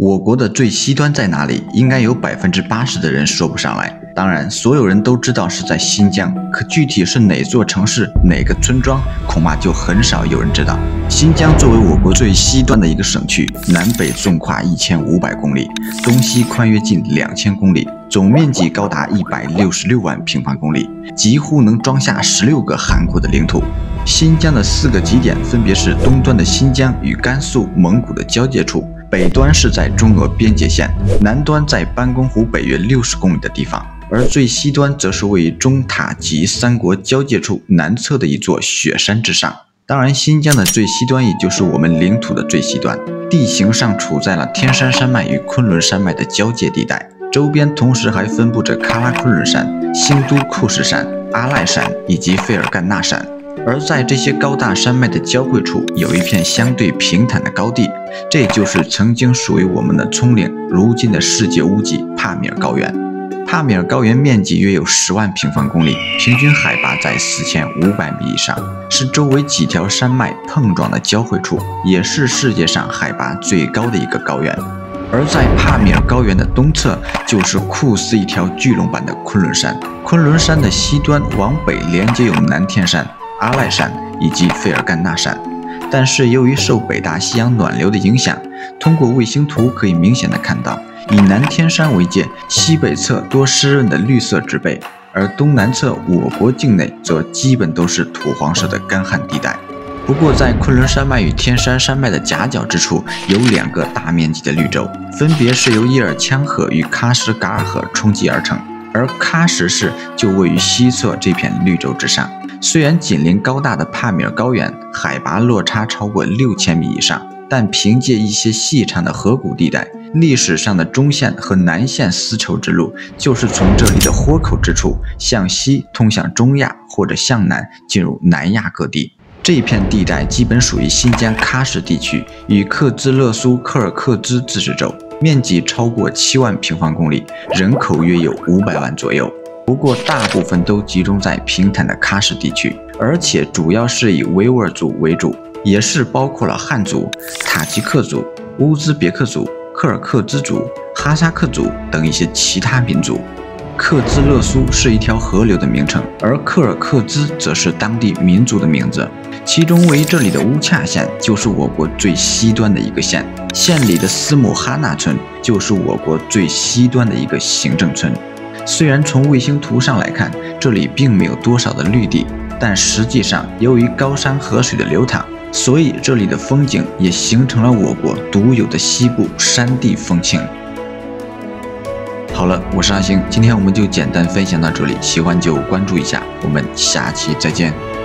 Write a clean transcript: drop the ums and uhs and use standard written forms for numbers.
我国的最西端在哪里？应该有80%的人说不上来。当然，所有人都知道是在新疆，可具体是哪座城市、哪个村庄，恐怕就很少有人知道。新疆作为我国最西端的一个省区，南北纵跨1500公里，东西宽约近2000公里，总面积高达166万平方公里，几乎能装下16个韩国的领土。新疆的4个极点分别是东端的新疆与甘肃、蒙古的交界处，北端是在中俄边界线，南端在班公湖北约60公里的地方，而最西端则是位于中塔吉3国交界处南侧的一座雪山之上。当然，新疆的最西端也就是我们领土的最西端，地形上处在了天山山脉与昆仑山脉的交界地带，周边同时还分布着喀拉昆仑山、兴都库什山、阿赖山以及费尔干纳山。而在这些高大山脉的交汇处，有一片相对平坦的高地，这就是曾经属于我们的葱岭，如今的世界屋脊帕米尔高原。帕米尔高原面积约有10万平方公里，平均海拔在4500米以上，是周围几条山脉碰撞的交汇处，也是世界上海拔最高的一个高原。而在帕米尔高原的东侧，就是酷似一条巨龙般的昆仑山。昆仑山的西端往北连接有南天山、阿赖山以及费尔干纳山，但是由于受北大西洋暖流的影响，通过卫星图可以明显的看到，以南天山为界，西北侧多湿润的绿色植被，而东南侧我国境内则基本都是土黄色的干旱地带。不过在昆仑山脉与天山山脉的夹角之处，有2个大面积的绿洲，分别是由叶尔羌河与喀什噶尔河冲积而成，而喀什市就位于西侧这片绿洲之上。虽然紧邻高大的帕米尔高原，海拔落差超过6000米以上，但凭借一些细长的河谷地带，历史上的中线和南线丝绸之路就是从这里的豁口之处向西通向中亚，或者向南进入南亚各地。这片地带基本属于新疆喀什地区与克孜勒苏柯尔克孜自治州，面积超过7万平方公里，人口约有500万左右。不过大部分都集中在平坦的喀什地区，而且主要是以维吾尔族为主，也是包括了汉族、塔吉克族、乌兹别克族、柯尔克孜族、哈萨克族等一些其他民族。克孜勒苏是一条河流的名称，而柯尔克孜则是当地民族的名字。其中位于这里的乌恰县就是我国最西端的一个县，县里的斯姆哈纳村就是我国最西端的一个行政村。虽然从卫星图上来看，这里并没有多少的绿地，但实际上由于高山河水的流淌，所以这里的风景也形成了我国独有的西部山地风情。好了，我是阿星，今天我们就简单分享到这里，喜欢就关注一下，我们下期再见。